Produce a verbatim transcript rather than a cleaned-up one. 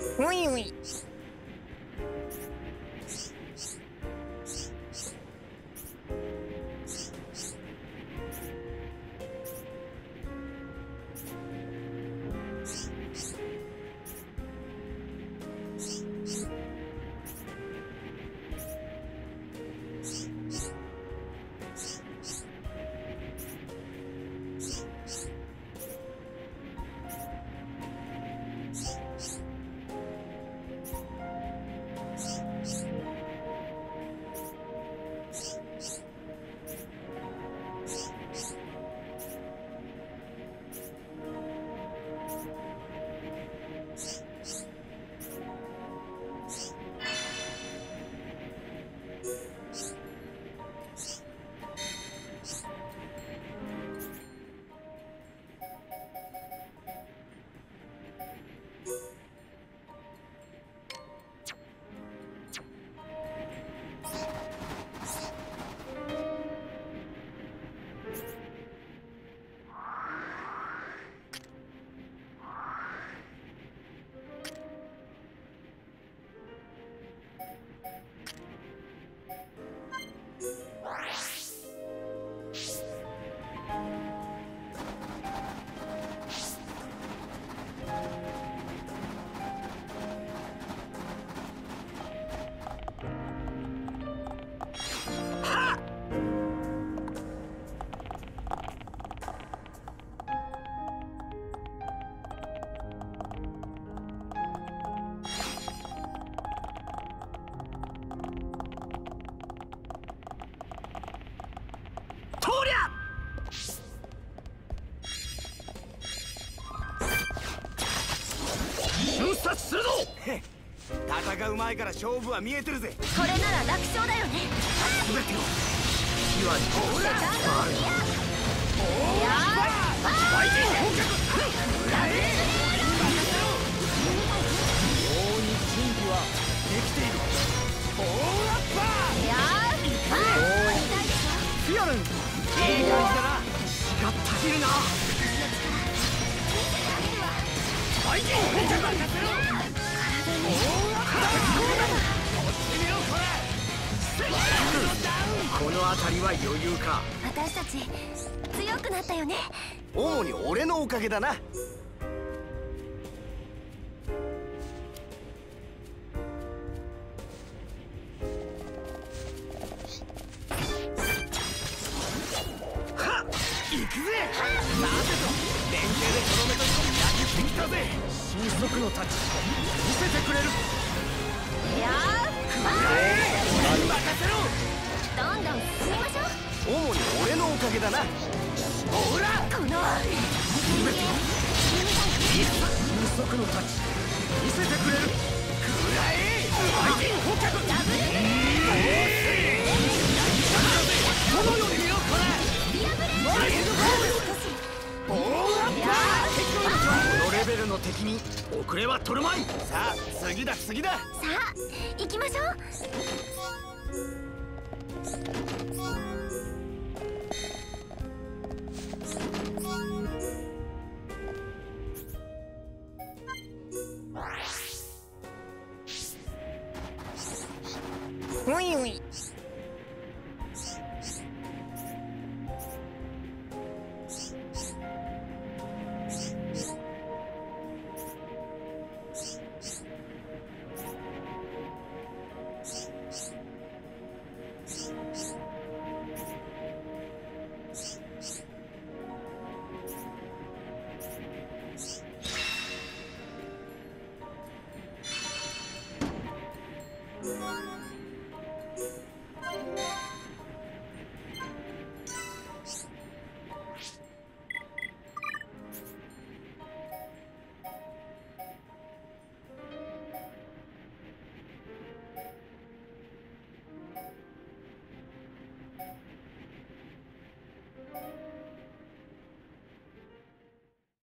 ういうい。 するぞ。戦う前から勝負は見えてるぜ。 これなら楽勝だよね。 全てを火はほらおーやーバイキン本格裏へ王に準備はできている。オーラッパーやーいかねフィアルンいい感じだな。血がたぎるな。バイキン本格任せろ。この辺りは余裕か。 私たち強くなったよね。 主に俺のおかげだな。はっ行くぜ。なぜと連携でとどめとして焼きてきたぜ。神速の太刀見せてくれる。 いやー任せろ。 どんどん進みましょう。 主に俺のおかげだな。ほらこの全てを神速の太刀見せてくれる。くらえ相手に捕獲ダブルこのように見よう。これディアブレーマインドボールオーラッパー。このレベルの敵に遅れは取るまい。さあ次だ次だ。 さあ行きましょう。 ういうい。